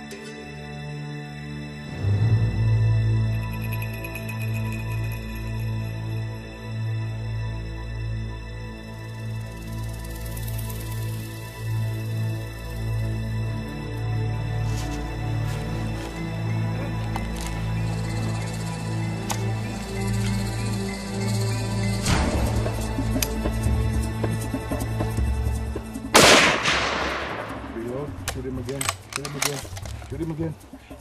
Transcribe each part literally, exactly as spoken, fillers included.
Shoot him again, shoot him again, shoot him again.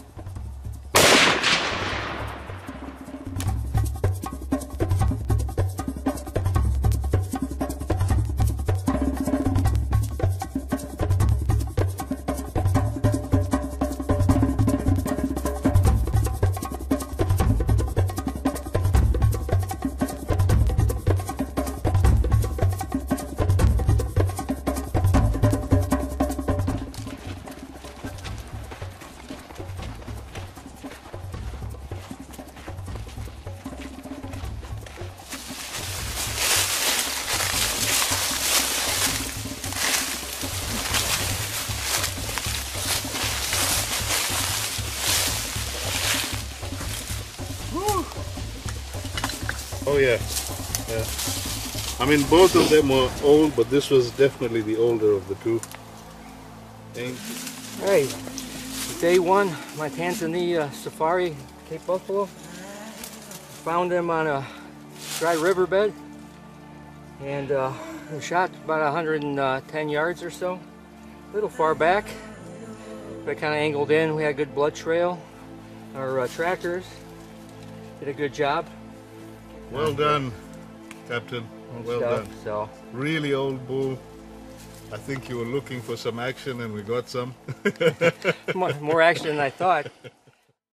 Oh yeah, yeah. I mean, both of them were old, but this was definitely the older of the two. Thank you. Hey, day one, my Tanzania safari, Cape Buffalo. Found them on a dry riverbed, and uh, we shot about one hundred ten yards or so. A little far back, but kind of angled in. We had a good blood trail. Our uh, trackers did a good job. Well done, Captain. Well stuff, done. So really old bull. I think you were looking for some action, and we got some. more, more action than I thought.